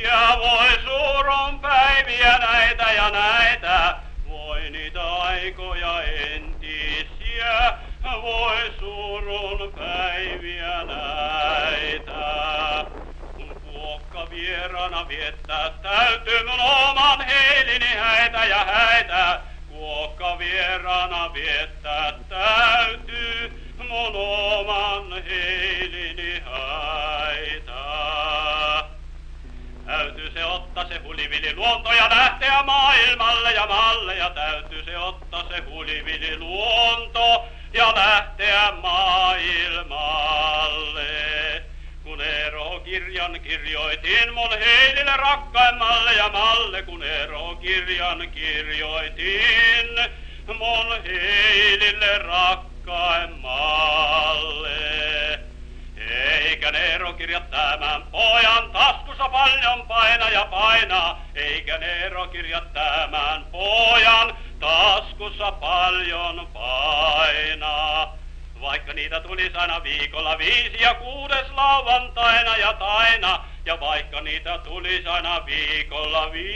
entisiä, voi surun päiviä näitä ja näitä. Voi niitä aikoja entisiä, voi surun päiviä näitä. Kun kuokka vieraana viettää, täytyy mun oman heilini häitä ja häitä. Kuokka vieraana viettää, täytyy mun oman heilini häitä. Täytyy se ottaa se hulivili luonto ja lähteä maailmalle ja malle. Ja täytyy se ottaa se hulivili luonto ja lähteä maailmalle. Kun Eero-kirjan kirjoitin mun heilille rakkaimmalle ja malle. Kun Eero-kirjan kirjoitin mun heilille rakkaimmalle. Eikä Eero-kirjat tämän pojan taskussa paljon paina ja painaa. Eikä Eero-kirjat tämän pojan taskussa paljon painaa. Vaikka niitä tulisi aina viikolla 5 ja 6 lauantaina ja taina. Ja vaikka niitä tulisi aina viikolla 5 ja 6 lauantaina.